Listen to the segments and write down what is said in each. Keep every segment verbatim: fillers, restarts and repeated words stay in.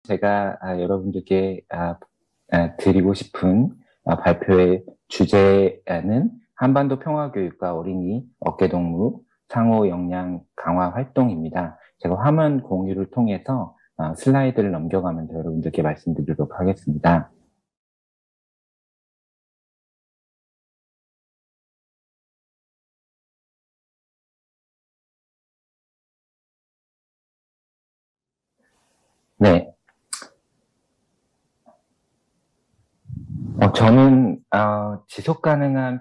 제가 아, 여러분들께 아, 아, 드리고 싶은 아, 발표의 주제는 한반도 평화교육과 어린이 어깨동무 상호 역량 강화 활동입니다. 제가 화면 공유를 통해서 아, 슬라이드를 넘겨가면서 여러분들께 말씀드리도록 하겠습니다. 네, 어, 저는 어, 지속 가능한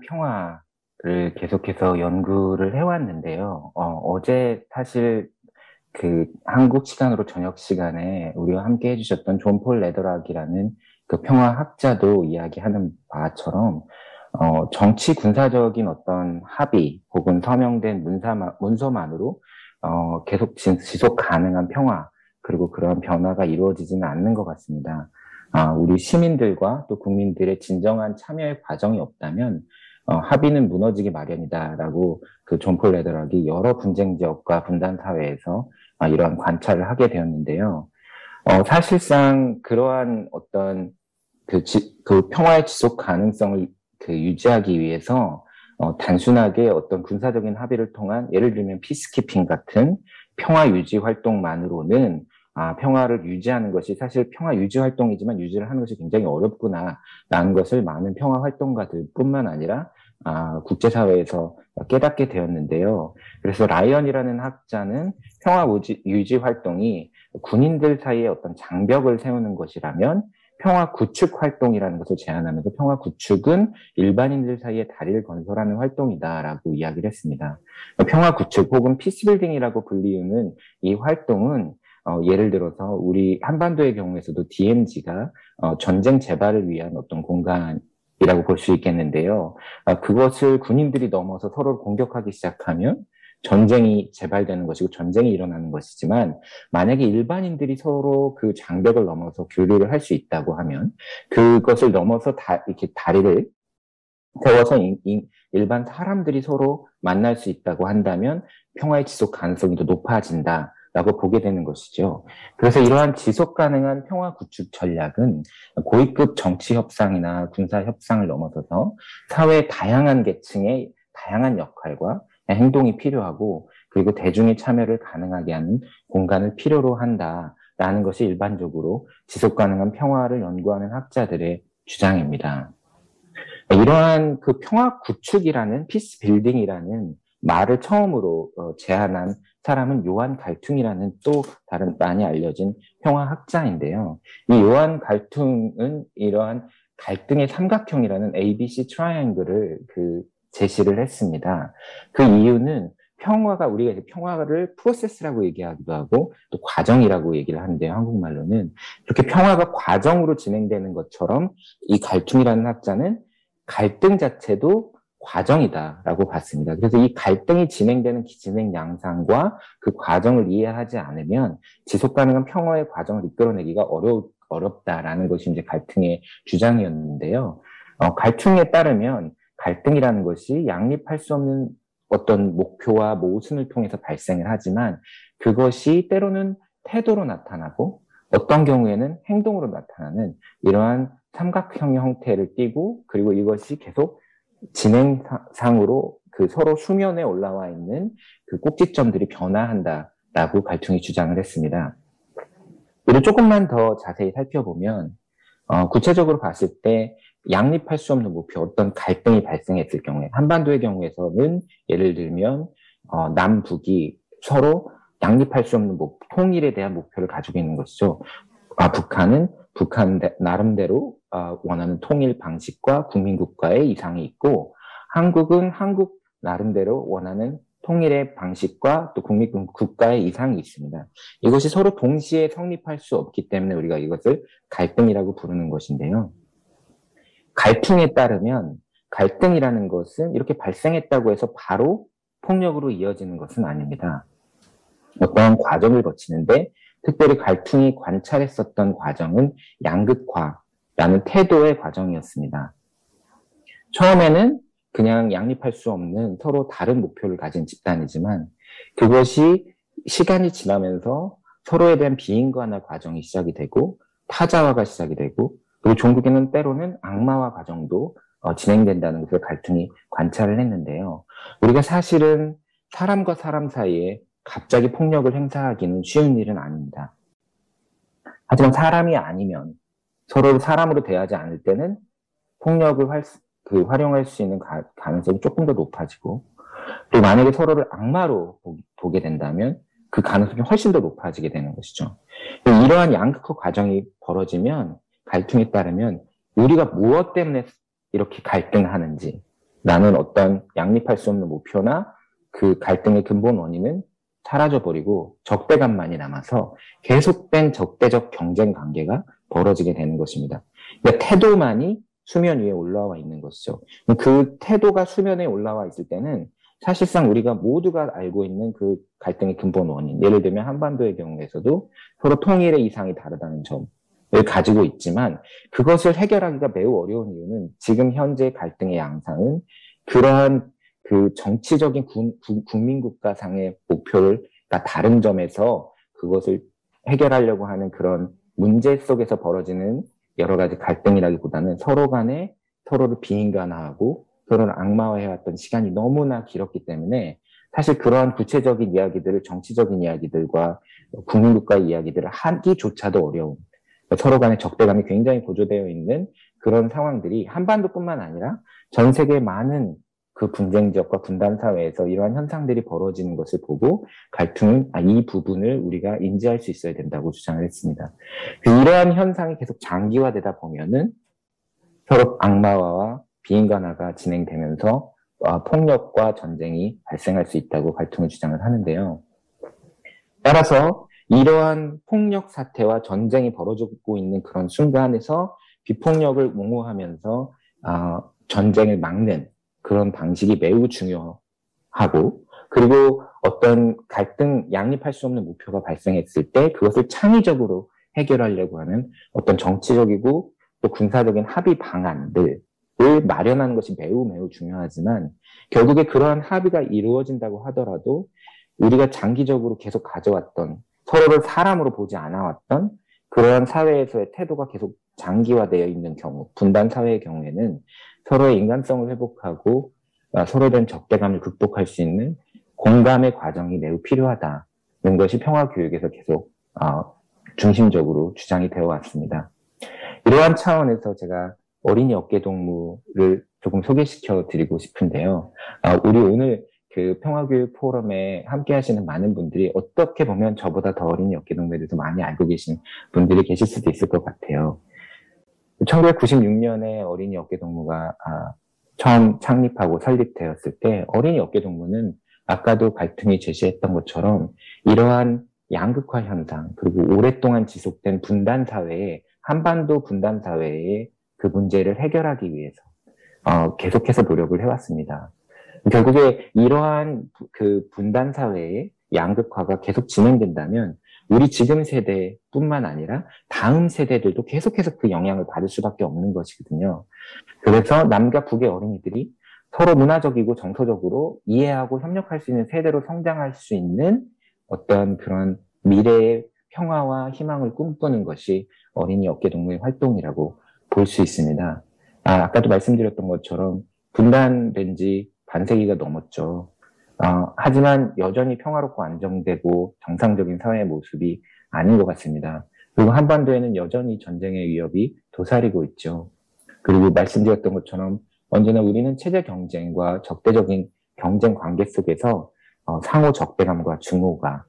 평화를 계속해서 연구를 해왔는데요. 어, 제 사실 그 한국 시간으로 저녁 시간에 우리와 함께 해주셨던 존 폴 레더락이라는 그 평화학자도 이야기하는 바처럼 어, 정치 군사적인 어떤 합의 혹은 서명된 문사마, 문서만으로 어, 계속 지, 지속 가능한 평화 그리고 그런 변화가 이루어지지는 않는 것 같습니다. 아, 우리 시민들과 또 국민들의 진정한 참여의 과정이 없다면 어, 합의는 무너지기 마련이다라고 그 존 폴 레더락이 여러 분쟁 지역과 분단 사회에서 아, 이러한 관찰을 하게 되었는데요. 어, 사실상 그러한 어떤 그, 지, 그 평화의 지속 가능성을 그 유지하기 위해서 어, 단순하게 어떤 군사적인 합의를 통한 예를 들면 피스키핑 같은 평화 유지 활동만으로는 아, 평화를 유지하는 것이 사실 평화 유지 활동이지만 유지를 하는 것이 굉장히 어렵구나라는 것을 많은 평화 활동가들뿐만 아니라 아, 국제사회에서 깨닫게 되었는데요. 그래서 라이언이라는 학자는 평화 유지, 유지 활동이 군인들 사이에 어떤 장벽을 세우는 것이라면 평화 구축 활동이라는 것을 제안하면서 평화 구축은 일반인들 사이에 다리를 건설하는 활동이다라고 이야기를 했습니다. 평화 구축 혹은 피스빌딩이라고 불리우는 이 활동은 어, 예를 들어서 우리 한반도의 경우에서도 디엠지가 어, 전쟁 재발을 위한 어떤 공간이라고 볼 수 있겠는데요. 어, 그것을 군인들이 넘어서 서로를 공격하기 시작하면 전쟁이 재발되는 것이고 전쟁이 일어나는 것이지만 만약에 일반인들이 서로 그 장벽을 넘어서 교류를 할 수 있다고 하면 그것을 넘어서 다 이렇게 다리를 세워서 이, 이, 일반 사람들이 서로 만날 수 있다고 한다면 평화의 지속 가능성이 더 높아진다라고 보게 되는 것이죠. 그래서 이러한 지속 가능한 평화 구축 전략은 고위급 정치 협상이나 군사 협상을 넘어서서 사회의 다양한 계층의 다양한 역할과 행동이 필요하고 그리고 대중의 참여를 가능하게 하는 공간을 필요로 한다라는 것이 일반적으로 지속 가능한 평화를 연구하는 학자들의 주장입니다. 이러한 그 평화 구축이라는 피스 빌딩이라는 말을 처음으로 어, 제안한 사람은 요한 갈퉁이라는 또 다른 많이 알려진 평화 학자인데요. 이 요한 갈퉁은 이러한 갈등의 삼각형이라는 에이비씨 트라이앵글을 그 제시를 했습니다. 그 이유는 평화가 우리가 이제 평화를 프로세스라고 얘기하기도 하고 또 과정이라고 얘기를 하는데요. 한국말로는 이렇게 평화가 과정으로 진행되는 것처럼 이 갈퉁이라는 학자는 갈등 자체도 과정이다라고 봤습니다. 그래서 이 갈등이 진행되는 진행 양상과 그 과정을 이해하지 않으면 지속 가능한 평화의 과정을 이끌어내기가 어려, 어렵다라는 것이 이제 갈등의 주장이었는데요. 어, 갈등에 따르면 갈등이라는 것이 양립할 수 없는 어떤 목표와 모순을 통해서 발생을 하지만 그것이 때로는 태도로 나타나고 어떤 경우에는 행동으로 나타나는 이러한 삼각형의 형태를 띠고 그리고 이것이 계속 진행상으로 그 서로 수면에 올라와 있는 그 꼭지점들이 변화한다라고 갈퉁이 주장을 했습니다. 이를 조금만 더 자세히 살펴보면 어, 구체적으로 봤을 때 양립할 수 없는 목표, 어떤 갈등이 발생했을 경우에 한반도의 경우에서는 예를 들면 어, 남북이 서로 양립할 수 없는 목, 통일에 대한 목표를 가지고 있는 것이죠. 아, 북한은 북한 나름대로 어, 원하는 통일 방식과 국민국가의 이상이 있고 한국은 한국 나름대로 원하는 통일의 방식과 또 국민국가의 이상이 있습니다. 이것이 서로 동시에 성립할 수 없기 때문에 우리가 이것을 갈등이라고 부르는 것인데요. 갈등에 따르면 갈등이라는 것은 이렇게 발생했다고 해서 바로 폭력으로 이어지는 것은 아닙니다. 어떠한 과정을 거치는데 특별히 갈퉁이 관찰했었던 과정은 양극화라는 태도의 과정이었습니다. 처음에는 그냥 양립할 수 없는 서로 다른 목표를 가진 집단이지만 그것이 시간이 지나면서 서로에 대한 비인간화 과정이 시작이 되고 타자화가 시작이 되고 그리고 종국에는 때로는 악마화 과정도 어, 진행된다는 것을 갈등이 관찰을 했는데요. 우리가 사실은 사람과 사람 사이에 갑자기 폭력을 행사하기는 쉬운 일은 아닙니다. 하지만 사람이 아니면 서로를 사람으로 대하지 않을 때는 폭력을 활, 그, 활용할 수 있는 가, 가능성이 조금 더 높아지고 또 만약에 서로를 악마로 보, 보게 된다면 그 가능성이 훨씬 더 높아지게 되는 것이죠. 이러한 양극화 과정이 벌어지면 갈등에 따르면 우리가 무엇 때문에 이렇게 갈등하는지 라는 어떤 양립할 수 없는 목표나 그 갈등의 근본 원인은 사라져버리고 적대감만이 남아서 계속된 적대적 경쟁 관계가 벌어지게 되는 것입니다. 그러니까 태도만이 수면 위에 올라와 있는 것이죠. 그 태도가 수면에 올라와 있을 때는 사실상 우리가 모두가 알고 있는 그 갈등의 근본 원인, 예를 들면 한반도의 경우에서도 서로 통일의 이상이 다르다는 점을 가지고 있지만 그것을 해결하기가 매우 어려운 이유는 지금 현재 갈등의 양상은 그러한 그 정치적인 군, 구, 국민국가상의 목표가 다른 점에서 그것을 해결하려고 하는 그런 문제 속에서 벌어지는 여러 가지 갈등이라기보다는 서로 간에 서로를 비인간화하고 서로를 악마화해왔던 시간이 너무나 길었기 때문에 사실 그러한 구체적인 이야기들을 정치적인 이야기들과 국민국가 이야기들을 하기조차도 어려운 서로 간의 적대감이 굉장히 고조되어 있는 그런 상황들이 한반도뿐만 아니라 전 세계 많은 그 분쟁 지역과 분단 사회에서 이러한 현상들이 벌어지는 것을 보고 갈등은 아, 이 부분을 우리가 인지할 수 있어야 된다고 주장을 했습니다. 이러한 현상이 계속 장기화되다 보면은 서로 악마화와 비인간화가 진행되면서 어, 폭력과 전쟁이 발생할 수 있다고 갈등을 주장을 하는데요. 따라서 이러한 폭력 사태와 전쟁이 벌어지고 있는 그런 순간에서 비폭력을 옹호하면서 어, 전쟁을 막는 그런 방식이 매우 중요하고 그리고 어떤 갈등, 양립할 수 없는 목표가 발생했을 때 그것을 창의적으로 해결하려고 하는 어떤 정치적이고 또 군사적인 합의 방안들을 마련하는 것이 매우 매우 중요하지만 결국에 그러한 합의가 이루어진다고 하더라도 우리가 장기적으로 계속 가져왔던 서로를 사람으로 보지 않아왔던 그러한 사회에서의 태도가 계속 장기화되어 있는 경우, 분단 사회의 경우에는 서로의 인간성을 회복하고 서로에 대한 적대감을 극복할 수 있는 공감의 과정이 매우 필요하다는 것이 평화교육에서 계속 어, 중심적으로 주장이 되어 왔습니다. 이러한 차원에서 제가 어린이 어깨동무를 조금 소개시켜 드리고 싶은데요. 어, 우리 오늘 그 평화교육 포럼에 함께 하시는 많은 분들이 어떻게 보면 저보다 더 어린이 어깨동무에 대해서 많이 알고 계신 분들이 계실 수도 있을 것 같아요. 천구백구십육 년에 어린이 어깨동무가 아, 처음 창립하고 설립되었을 때 어린이 어깨동무는 아까도 갈등이 제시했던 것처럼 이러한 양극화 현상 그리고 오랫동안 지속된 분단 사회에 한반도 분단 사회의 그 문제를 해결하기 위해서 어, 계속해서 노력을 해왔습니다. 결국에 이러한 그 분단 사회의 양극화가 계속 진행된다면 우리 지금 세대뿐만 아니라 다음 세대들도 계속해서 그 영향을 받을 수밖에 없는 것이거든요. 그래서 남과 북의 어린이들이 서로 문화적이고 정서적으로 이해하고 협력할 수 있는 세대로 성장할 수 있는 어떤 그런 미래의 평화와 희망을 꿈꾸는 것이 어린이 어깨동무의 활동이라고 볼 수 있습니다. 아, 아까도 말씀드렸던 것처럼 분단된 지 반세기가 넘었죠. 어, 하지만 여전히 평화롭고 안정되고 정상적인 사회의 모습이 아닌 것 같습니다. 그리고 한반도에는 여전히 전쟁의 위협이 도사리고 있죠. 그리고 말씀드렸던 것처럼 언제나 우리는 체제 경쟁과 적대적인 경쟁 관계 속에서 어, 상호 적대감과 증오가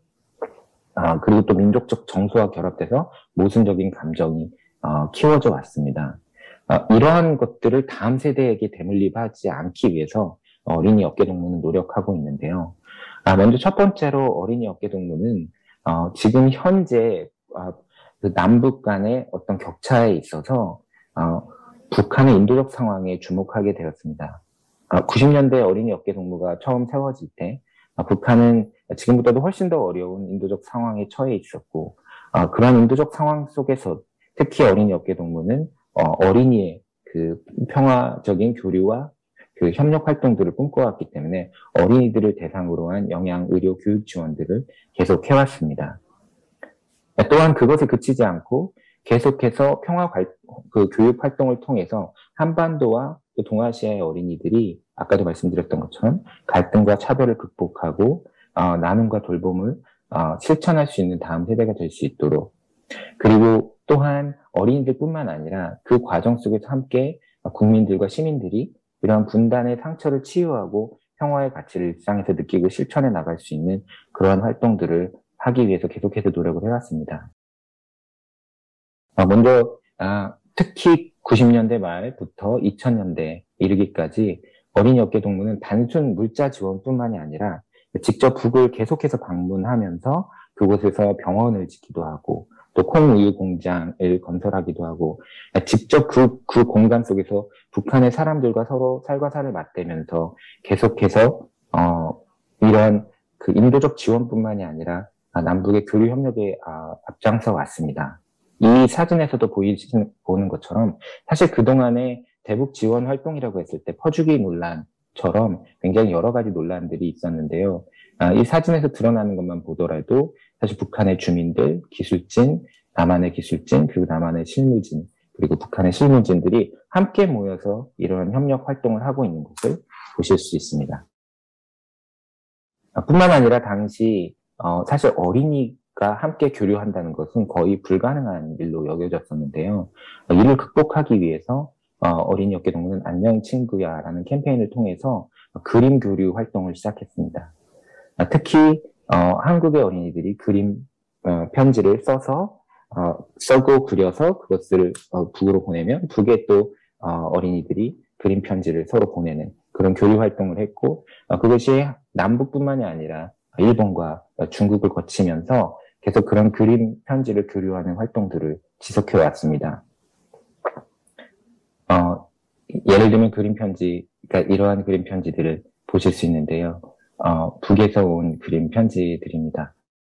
어, 그리고 또 민족적 정서와 결합돼서 모순적인 감정이 어, 키워져 왔습니다. 어, 이러한 것들을 다음 세대에게 대물림하지 않기 위해서 어린이 어깨동무는 노력하고 있는데요. 아, 먼저 첫 번째로 어린이 어깨동무는 어, 지금 현재 어, 그 남북 간의 어떤 격차에 있어서 어, 북한의 인도적 상황에 주목하게 되었습니다. 어, 구십 년대 어린이 어깨동무가 처음 세워질 때 어, 북한은 지금보다도 훨씬 더 어려운 인도적 상황에 처해 있었고 어, 그런 인도적 상황 속에서 특히 어린이 어깨동무는 어, 어린이의 그 평화적인 교류와 그 협력 활동들을 꿈꿔왔기 때문에 어린이들을 대상으로 한 영양, 의료, 교육 지원들을 계속 해왔습니다. 또한 그것에 그치지 않고 계속해서 평화 관, 그 교육 활동을 통해서 한반도와 또 동아시아의 어린이들이 아까도 말씀드렸던 것처럼 갈등과 차별을 극복하고 어, 나눔과 돌봄을 어, 실천할 수 있는 다음 세대가 될 수 있도록, 그리고 또한 어린이들뿐만 아니라 그 과정 속에서 함께 국민들과 시민들이 이런 분단의 상처를 치유하고 평화의 가치를 일상에서 느끼고 실천해 나갈 수 있는 그러한 활동들을 하기 위해서 계속해서 노력을 해왔습니다. 먼저 아, 특히 구십 년대 말부터 이천 년대 이르기까지 어린이 업계 동무는 단순 물자 지원뿐만이 아니라 직접 북을 계속해서 방문하면서 그곳에서 병원을 짓기도 하고 또 콩우유 공장을 건설하기도 하고 직접 그, 그 공간 속에서 북한의 사람들과 서로 살과 살을 맞대면서 계속해서 어, 이런 그 인도적 지원뿐만이 아니라 남북의 교류 협력에 앞장서 왔습니다. 이 사진에서도 보이시는, 보는 것처럼 사실 그동안에 대북 지원 활동이라고 했을 때 퍼주기 논란처럼 굉장히 여러 가지 논란들이 있었는데요. 아, 이 사진에서 드러나는 것만 보더라도 사실 북한의 주민들, 기술진, 남한의 기술진, 그리고 남한의 실무진, 그리고 북한의 실무진들이 함께 모여서 이런 협력 활동을 하고 있는 것을 보실 수 있습니다. 아, 뿐만 아니라 당시 어, 사실 어린이가 함께 교류한다는 것은 거의 불가능한 일로 여겨졌었는데요. 어, 이를 극복하기 위해서 어, 어린이 업계 동무는 안녕 친구야 라는 캠페인을 통해서 어, 그림 교류 활동을 시작했습니다. 어, 특히 어, 한국의 어린이들이 그림 어, 편지를 써서 어, 써고 그려서 그것을 어, 북으로 보내면 북에 또 어, 어린이들이 그림 편지를 서로 보내는 그런 교류 활동을 했고 어, 그것이 남북뿐만이 아니라 일본과 중국을 거치면서 계속 그런 그림 편지를 교류하는 활동들을 지속해 왔습니다. 어, 예를 들면 그림 편지, 그러니까 이러한 그림 편지들을 보실 수 있는데요. 어, 북에서 온 그림 편지들입니다.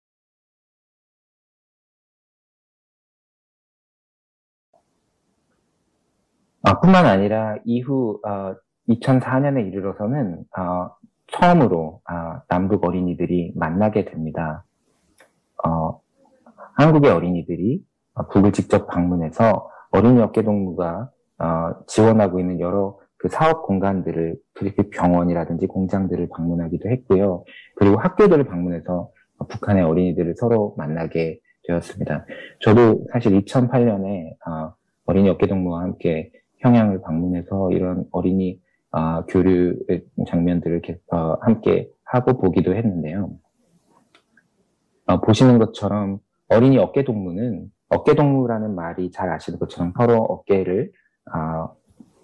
어, 뿐만 아니라 이후 어, 이천사 년에 이르러서는 어, 처음으로 어, 남북 어린이들이 만나게 됩니다. 어, 한국의 어린이들이 북을 직접 방문해서 어린이 업계 동무가 어, 지원하고 있는 여러 그 사업 공간들을, 그리고 병원이라든지 공장들을 방문하기도 했고요. 그리고 학교들을 방문해서 북한의 어린이들을 서로 만나게 되었습니다. 저도 사실 이천팔 년에 어, 어린이 업계 동무와 함께 평양을 방문해서 이런 어린이 어, 교류 장면들을 어, 함께 하고 보기도 했는데요. 어, 보시는 것처럼 어린이 어깨 동무는, 어깨 동무라는 말이 잘 아시는 것처럼 서로 어깨를 어,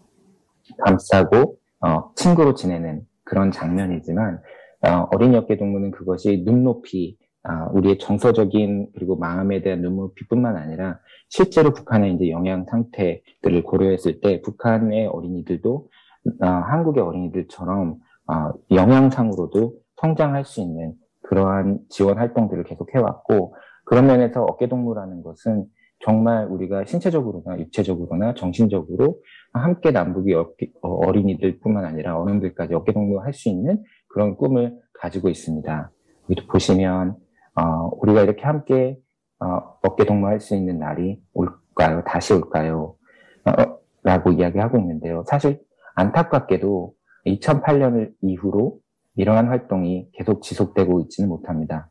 감싸고 어, 친구로 지내는 그런 장면이지만 어, 어린이 어깨 동무는 그것이 눈높이, 어, 우리의 정서적인 그리고 마음에 대한 눈높이뿐만 아니라 실제로 북한의 이제 영양 상태들을 고려했을 때 북한의 어린이들도 어, 한국의 어린이들처럼 어, 영양상으로도 성장할 수 있는 그러한 지원 활동들을 계속 해왔고, 그런 면에서 어깨동무라는 것은 정말 우리가 신체적으로나 육체적으로나 정신적으로 함께 남북이 어린이들뿐만 아니라 어른들까지 어깨동무를 할 수 있는 그런 꿈을 가지고 있습니다. 여기도 보시면 어, 우리가 이렇게 함께 어, 어깨동무할 수 있는 날이 올까요? 다시 올까요? 어, 라고 이야기하고 있는데요. 사실 안타깝게도 이천팔 년 이후로 이러한 활동이 계속 지속되고 있지는 못합니다.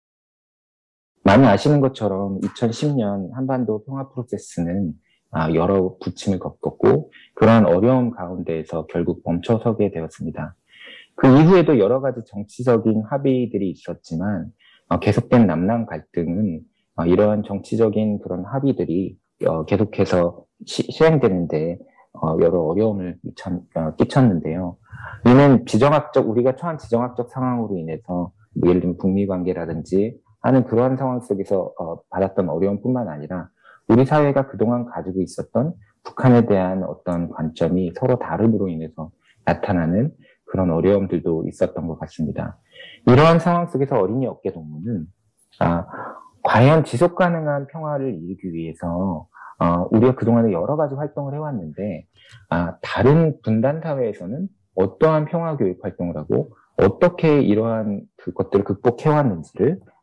많이 아시는 것처럼 이천십 년 한반도 평화 프로세스는 여러 부침을 겪었고 그러한 어려움 가운데에서 결국 멈춰서게 되었습니다. 그 이후에도 여러 가지 정치적인 합의들이 있었지만 계속된 남남 갈등은 이러한 정치적인 그런 합의들이 계속해서 시, 시행되는데 여러 어려움을 끼쳤는데요. 이는 지정학적, 우리가 처한 지정학적 상황으로 인해서 예를 들면 북미 관계라든지 하는 그러한 상황 속에서 어, 받았던 어려움뿐만 아니라 우리 사회가 그동안 가지고 있었던 북한에 대한 어떤 관점이 서로 다름으로 인해서 나타나는 그런 어려움들도 있었던 것 같습니다. 이러한 상황 속에서 어린이 업계 동무는 아, 과연 지속 가능한 평화를 이루기 위해서 어, 우리가 그동안에 여러 가지 활동을 해왔는데 아, 다른 분단 사회에서는 어떠한 평화 교육 활동을 하고 어떻게 이러한 그것들을 극복해왔는지를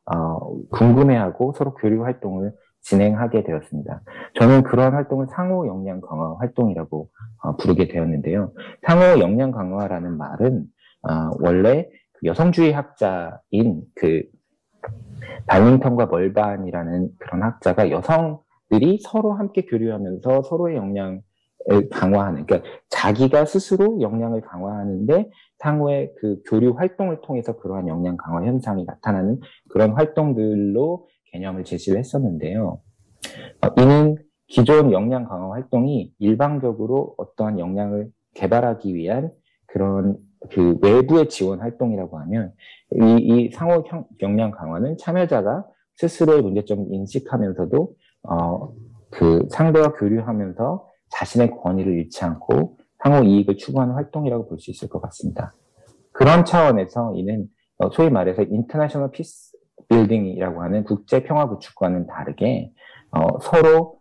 어, 궁금해하고 서로 교류 활동을 진행하게 되었습니다. 저는 그러한 활동을 상호 역량 강화 활동이라고 어, 부르게 되었는데요. 상호 역량 강화라는 말은 어, 원래 여성주의 학자인 그 발링턴과 멀반이라는 그런 학자가 여성들이 서로 함께 교류하면서 서로의 역량을 강화하는, 그러니까 자기가 스스로 역량을 강화하는데 상호의 그 교류 활동을 통해서 그러한 역량 강화 현상이 나타나는 그런 활동들로 개념을 제시를 했었는데요. 어, 이는 기존 역량 강화 활동이 일방적으로 어떠한 역량을 개발하기 위한 그런 그 외부의 지원 활동이라고 하면 이, 이 상호 역량 강화는 참여자가 스스로의 문제점을 인식하면서도 어, 그 상대와 교류하면서 자신의 권위를 잃지 않고 상호 이익을 추구하는 활동이라고 볼 수 있을 것 같습니다. 그런 차원에서 이는 소위 말해서 인터내셔널 피스 빌딩이라고 하는 국제 평화 구축과는 다르게 어, 서로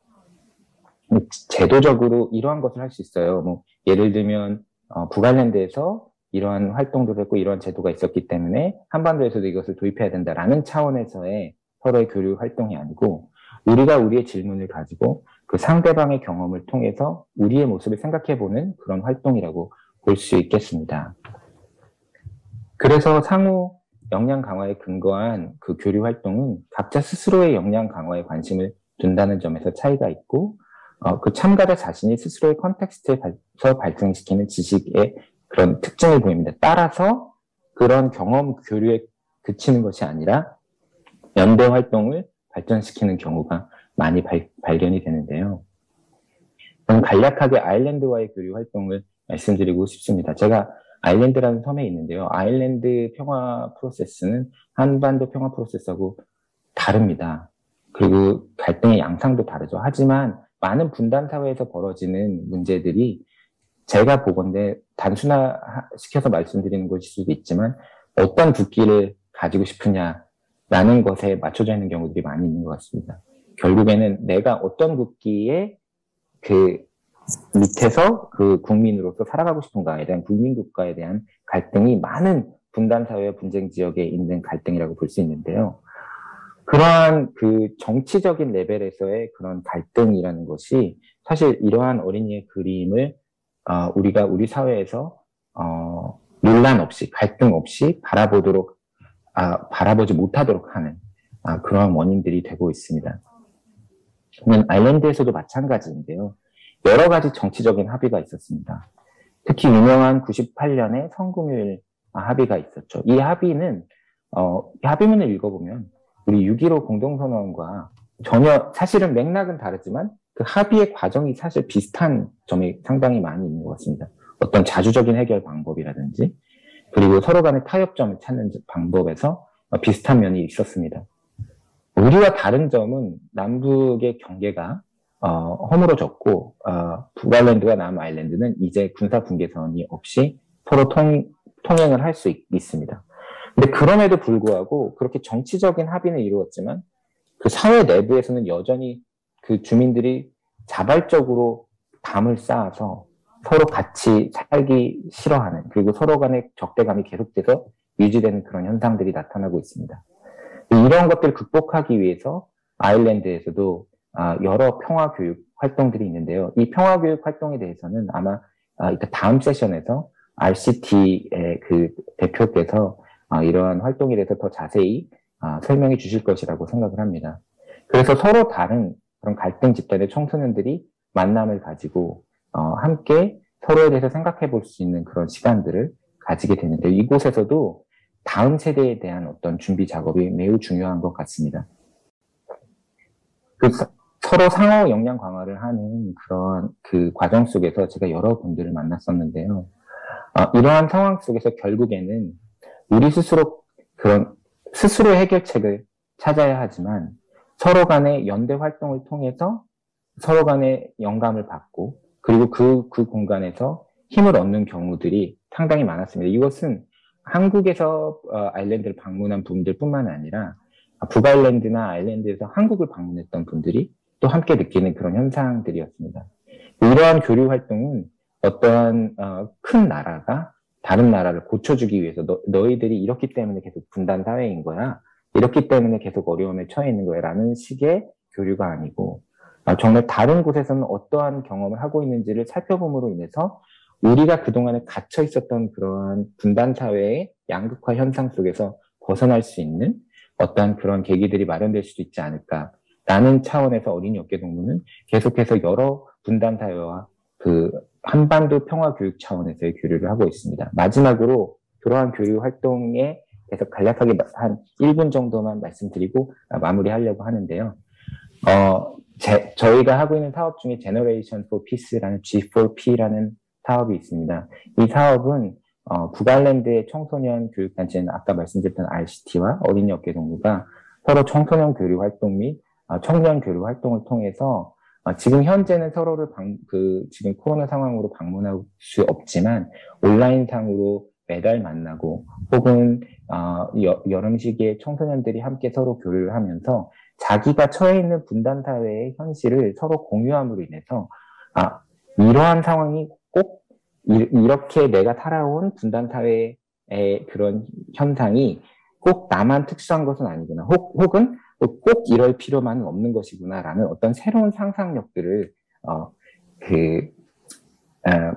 제도적으로 이러한 것을 할 수 있어요. 뭐 예를 들면 어, 북아일랜드에서 이러한 활동들을 했고 이러한 제도가 있었기 때문에 한반도에서도 이것을 도입해야 된다라는 차원에서의 서로의 교류 활동이 아니고 우리가 우리의 질문을 가지고 그 상대방의 경험을 통해서 우리의 모습을 생각해보는 그런 활동이라고 볼 수 있겠습니다. 그래서 상호 역량 강화에 근거한 그 교류 활동은 각자 스스로의 역량 강화에 관심을 둔다는 점에서 차이가 있고 어, 그 참가자 자신이 스스로의 컨텍스트에서 발생시키는 지식의 그런 특징을 보입니다. 따라서 그런 경험 교류에 그치는 것이 아니라 연대 활동을 발전시키는 경우가 많이 발, 발견이 되는데요. 저는 간략하게 아일랜드와의 교류 활동을 말씀드리고 싶습니다. 제가 아일랜드라는 섬에 있는데요. 아일랜드 평화 프로세스는 한반도 평화 프로세스하고 다릅니다. 그리고 갈등의 양상도 다르죠. 하지만 많은 분단 사회에서 벌어지는 문제들이 제가 보건대 단순화시켜서 말씀드리는 것일 수도 있지만 어떤 국기를 가지고 싶으냐라는 것에 맞춰져 있는 경우들이 많이 있는 것 같습니다. 결국에는 내가 어떤 국기에 그 밑에서 그 국민으로서 살아가고 싶은가에 대한 국민국가에 대한 갈등이 많은 분단 사회와 분쟁 지역에 있는 갈등이라고 볼 수 있는데요. 그러한 그 정치적인 레벨에서의 그런 갈등이라는 것이 사실 이러한 어린이의 그림을 어, 우리가 우리 사회에서 어, 논란 없이 갈등 없이 바라보도록 아, 바라보지 못하도록 하는 아, 그러한 원인들이 되고 있습니다. 아일랜드에서도 마찬가지인데요. 여러 가지 정치적인 합의가 있었습니다. 특히 유명한 구십팔 년에 성금요일 합의가 있었죠. 이 합의는 어, 이 합의문을 읽어보면 우리 육점일오 공동선언과 전혀 사실은 맥락은 다르지만 그 합의의 과정이 사실 비슷한 점이 상당히 많이 있는 것 같습니다. 어떤 자주적인 해결 방법이라든지 그리고 서로 간의 타협점을 찾는 방법에서 비슷한 면이 있었습니다. 우리와 다른 점은 남북의 경계가 어, 허물어졌고 어, 북아일랜드와 남아일랜드는 이제 군사 분계선이 없이 서로 통, 통행을 할 수 있습니다. 근데 그럼에도 불구하고 그렇게 정치적인 합의는 이루었지만 그 사회 내부에서는 여전히 그 주민들이 자발적으로 담을 쌓아서 서로 같이 살기 싫어하는 그리고 서로 간의 적대감이 계속돼서 유지되는 그런 현상들이 나타나고 있습니다. 이런 것들을 극복하기 위해서 아일랜드에서도 여러 평화교육 활동들이 있는데요. 이 평화교육 활동에 대해서는 아마 이따 다음 세션에서 알씨티의 그 대표께서 이러한 활동에 대해서 더 자세히 설명해 주실 것이라고 생각을 합니다. 그래서 서로 다른 그런 갈등 집단의 청소년들이 만남을 가지고 함께 서로에 대해서 생각해 볼 수 있는 그런 시간들을 가지게 되는데 이곳에서도 다음 세대에 대한 어떤 준비 작업이 매우 중요한 것 같습니다. 그 서로 상호 역량 강화를 하는 그런 그 과정 속에서 제가 여러 분들을 만났었는데요. 어, 이러한 상황 속에서 결국에는 우리 스스로 그런 스스로 해결책을 찾아야 하지만 서로 간의 연대 활동을 통해서 서로 간의 영감을 받고 그리고 그, 그 공간에서 힘을 얻는 경우들이 상당히 많았습니다. 이것은 한국에서 아일랜드를 방문한 분들 뿐만 아니라 북아일랜드나 아일랜드에서 한국을 방문했던 분들이 또 함께 느끼는 그런 현상들이었습니다. 이러한 교류 활동은 어떠한 큰 나라가 다른 나라를 고쳐주기 위해서 너, 너희들이 이렇기 때문에 계속 분단 사회인 거야 이렇기 때문에 계속 어려움에 처해 있는 거예요. 라는 식의 교류가 아니고, 어, 정말 다른 곳에서는 어떠한 경험을 하고 있는지를 살펴봄으로 인해서 우리가 그동안에 갇혀 있었던 그러한 분단 사회의 양극화 현상 속에서 벗어날 수 있는 어떤 그런 계기들이 마련될 수도 있지 않을까라는 차원에서 어린이 어깨 동무는 계속해서 여러 분단 사회와 그 한반도 평화 교육 차원에서의 교류를 하고 있습니다. 마지막으로 그러한 교류 활동에 계속 간략하게 한 일 분 정도만 말씀드리고 마무리하려고 하는데요. 어, 제, 저희가 하고 있는 사업 중에 Generation for Peace라는 지 포 피라는 사업이 있습니다. 이 사업은 어, 북아일랜드의 청소년 교육단체는 아까 말씀드렸던 알씨티와 어린이 어깨 동무가 서로 청소년 교류 활동 및 어, 청년 교류 활동을 통해서 어, 지금 현재는 서로를 방, 그 지금 코로나 상황으로 방문할 수 없지만 온라인상으로 매달 만나고 혹은 어, 여, 여름 시기에 청소년들이 함께 서로 교류를 하면서 자기가 처해 있는 분단 사회의 현실을 서로 공유함으로 인해서 아 이러한 상황이 꼭 이, 이렇게 내가 살아온 분단 사회의 그런 현상이 꼭 나만 특수한 것은 아니구나. 혹, 혹은 꼭 이럴 필요만은 없는 것이구나라는 어떤 새로운 상상력들을 어, 그 어,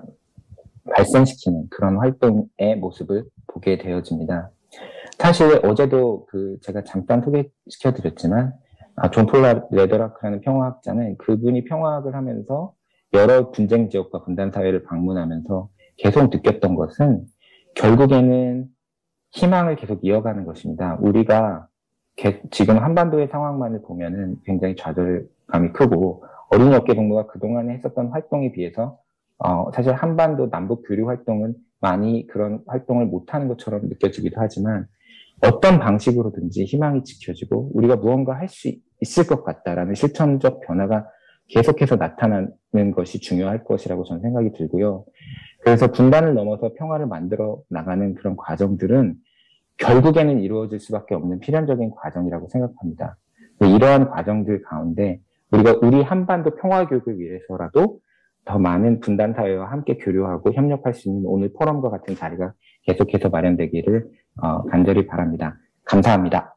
발생시키는 그런 활동의 모습을 보게 되어집니다. 사실 어제도 그 제가 잠깐 소개시켜드렸지만 아, 존 폴 레더라크라는 평화학자는 그분이 평화학을 하면서 여러 분쟁 지역과 분단 사회를 방문하면서 계속 느꼈던 것은 결국에는 희망을 계속 이어가는 것입니다. 우리가 개, 지금 한반도의 상황만을 보면은 굉장히 좌절감이 크고 어린이 어깨 동무가 그동안에 했었던 활동에 비해서 어, 사실 한반도 남북 교류 활동은 많이 그런 활동을 못하는 것처럼 느껴지기도 하지만 어떤 방식으로든지 희망이 지켜지고 우리가 무언가 할 수 있을 것 같다라는 실천적 변화가 계속해서 나타나는 것이 중요할 것이라고 저는 생각이 들고요. 그래서 분단을 넘어서 평화를 만들어 나가는 그런 과정들은 결국에는 이루어질 수밖에 없는 필연적인 과정이라고 생각합니다. 이러한 과정들 가운데 우리가 우리 한반도 평화 교육을 위해서라도 더 많은 분단 사회와 함께 교류하고 협력할 수 있는 오늘 포럼과 같은 자리가 계속해서 마련되기를 어, 간절히 바랍니다. 감사합니다.